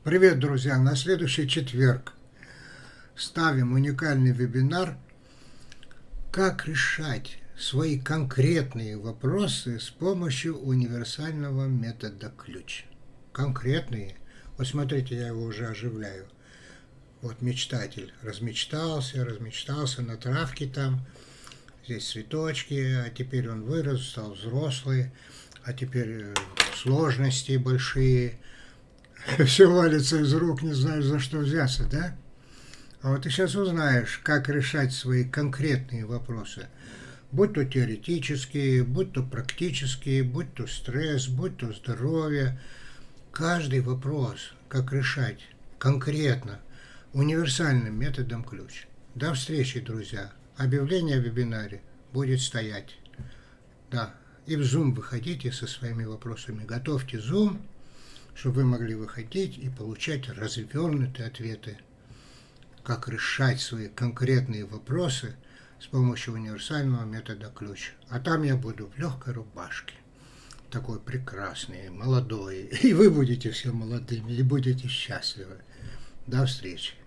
Привет, друзья! На следующий четверг ставим уникальный вебинар «Как решать свои конкретные вопросы с помощью универсального метода ключ». Конкретные. Вот смотрите, я его уже оживляю. Вот мечтатель размечтался на травке там. Здесь цветочки, а теперь он вырос, стал взрослый, а теперь сложности большие. Все валится из рук, не знаешь, за что взяться, да? А вот ты сейчас узнаешь, как решать свои конкретные вопросы. Будь то теоретические, будь то практические, будь то стресс, будь то здоровье. Каждый вопрос, как решать конкретно, универсальным методом ключ. До встречи, друзья. Объявление о вебинаре будет стоять. Да, и в Zoom выходите со своими вопросами. Готовьте Zoom, чтобы вы могли выходить и получать развернутые ответы, как решать свои конкретные вопросы с помощью универсального метода ключ. А там я буду в легкой рубашке, такой прекрасный, молодой, и вы будете все молодыми, и будете счастливы. До встречи.